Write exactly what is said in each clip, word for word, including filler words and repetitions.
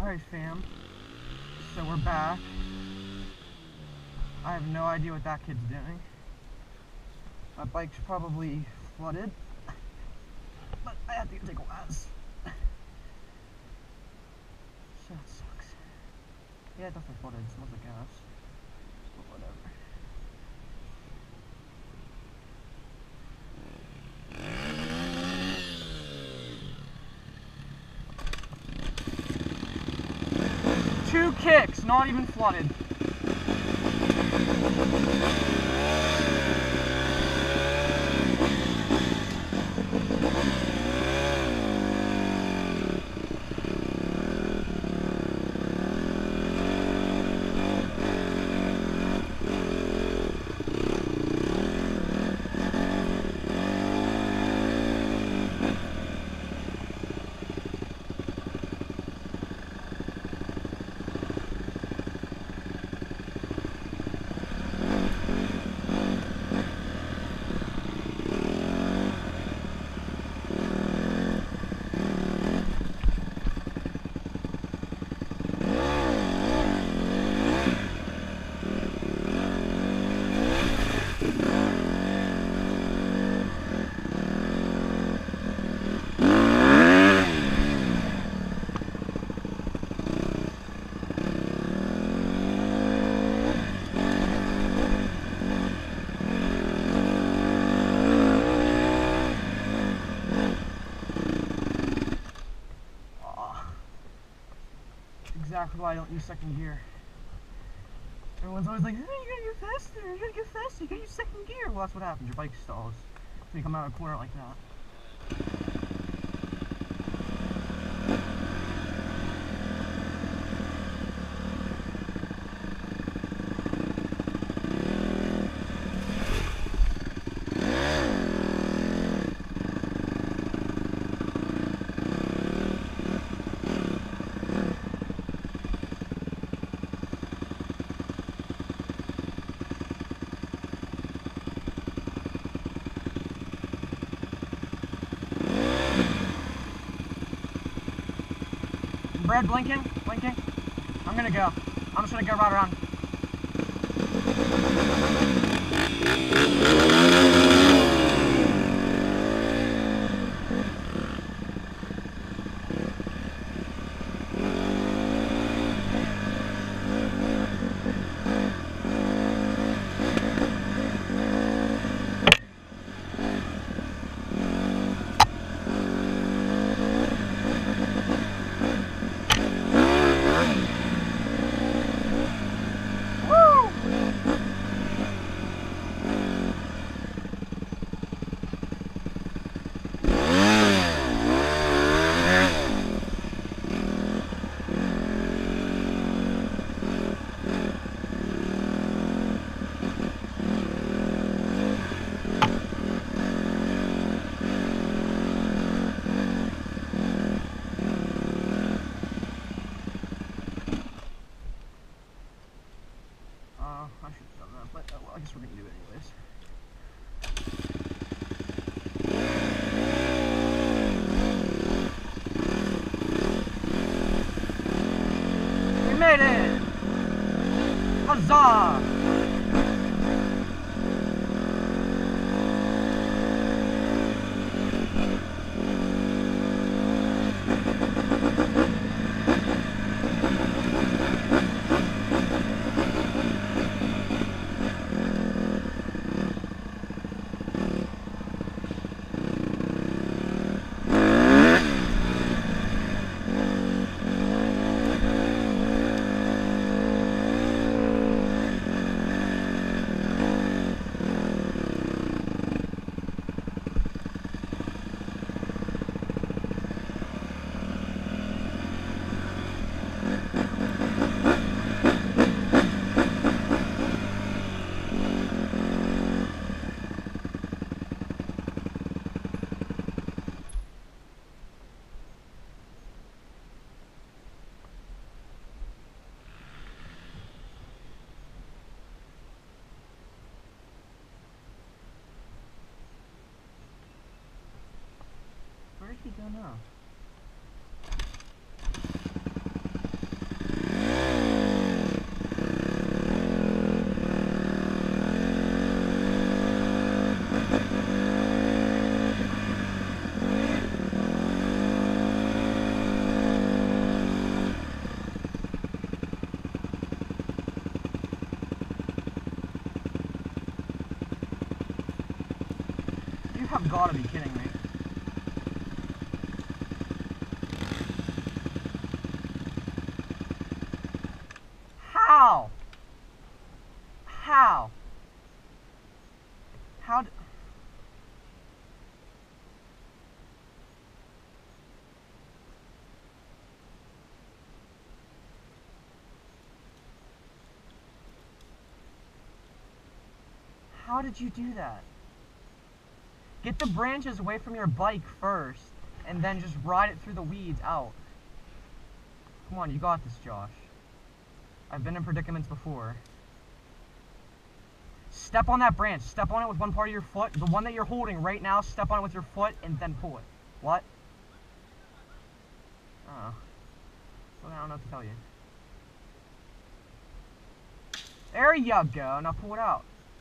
Alright fam, so we're back. I have no idea what that kid's doing. My bike's probably flooded, but I have to take a whiz. So that sucks. Yeah, it definitely flooded, it smells like gas, but whatever. Two kicks, not even flooded. Exactly why I don't use second gear. Everyone's always like, hey, you gotta get faster, you gotta get faster, you gotta use second gear. Well, that's what happens, your bike stalls when you come out of a corner like that. Red blinking, blinking. I'm gonna go. I'm just gonna go right around. I should have done that, but uh, well, I guess we're gonna do it anyways. We made it! Huzzah! Where did he go now? have got to be kidding me. How? How? How d- How did you do that? Get the branches away from your bike first, and then just ride it through the weeds out. Come on, you got this, Josh. I've been in predicaments before. Step on that branch. Step on it with one part of your foot. The one that you're holding right now, step on it with your foot, and then pull it. What? Oh. Well, I don't know what to tell you. There you go. Now pull it out.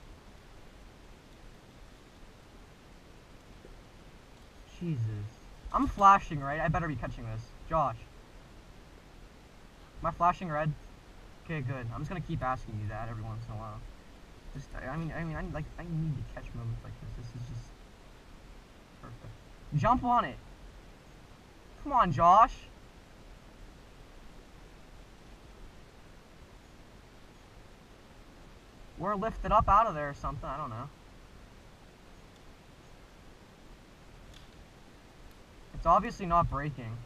Jesus. I'm flashing, right? I better be catching this. Josh. Am I flashing red? Okay, good. I'm just gonna keep asking you that every once in a while. Just, I mean, I mean, I like, I need to catch moments like this. This is just perfect. Jump on it. Come on, Josh. Or lift it up out of there or something. I don't know. It's obviously not breaking.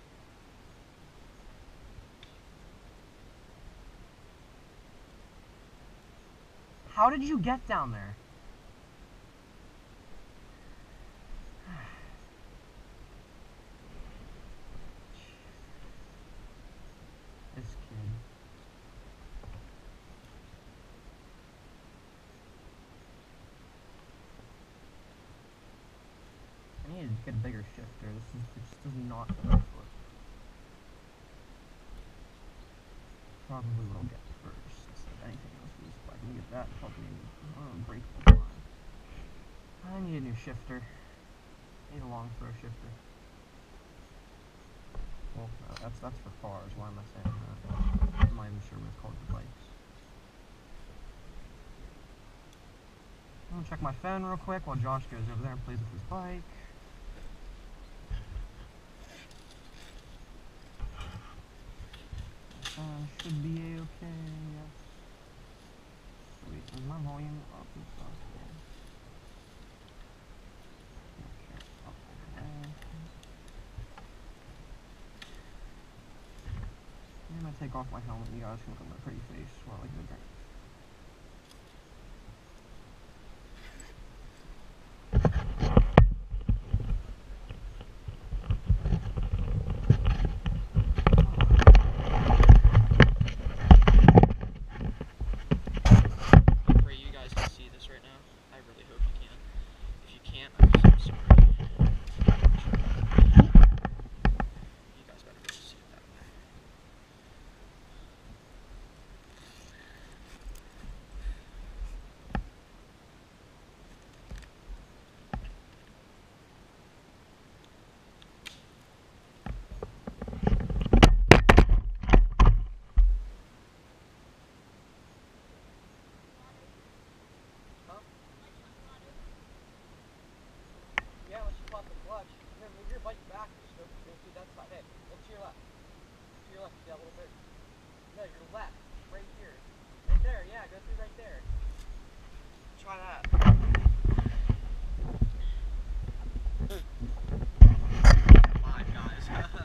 How did you get down there? This kid. I need to get a bigger shifter. This is it just does not fit my foot. Probably what I'll get first. Instead of anything else for this bike. Let me get that. Probably need an unbreakable line. I need a new shifter. I need a long throw shifter. Well, no, that's that's for cars. Why am I saying that? I'm not even sure what it's called for bikes. I'm gonna check my phone real quick while Josh goes over there and plays with his bike. Uh, should be a-okay, yes. Sweet, is my volume up and stuff? Yeah. Okay, up there. I'm gonna take off my helmet, you guys can look at my pretty face while I get a drink. Yeah, once you pop the clutch, here, move your bike back. Just go, go through that side. Hey, look to your left. To your left, see that little bit? No, your left. Right here. Right there, yeah, go through right there. Try that. Five guys.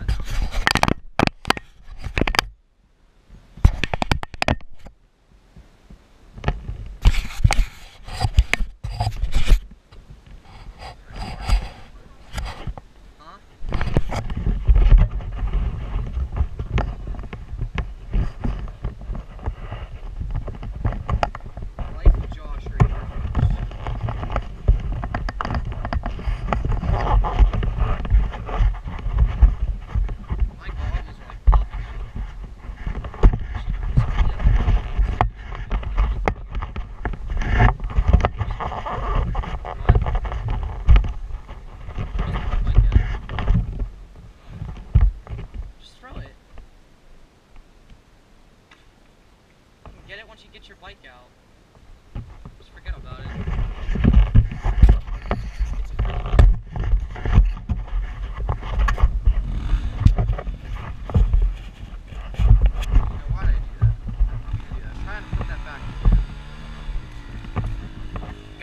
Get it once you get your bike out. Just forget about it. It's a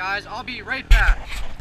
guys, I'll be right back.